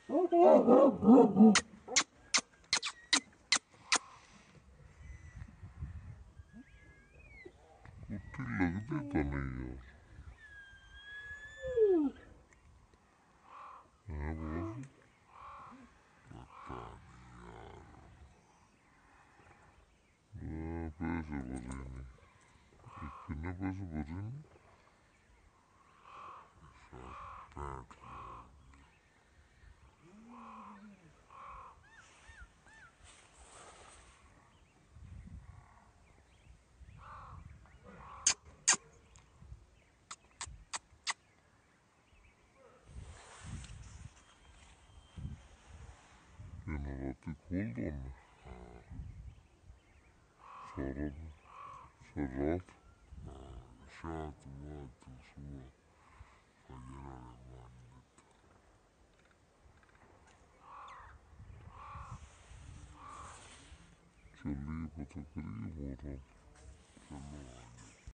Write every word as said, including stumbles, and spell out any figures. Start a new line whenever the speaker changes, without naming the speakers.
कुत्ती लगती तो नहीं यार। हाँ बॉस, पता नहीं यार। पैसे भरे नहीं, कितने पैसे भरे नहीं। पैंठ ये रात खोल दो ना। सारा सारा रात शात हुआ तो सुबह फजर वाले मान चलिए पता करिए बोल रहा हूँ। चलो।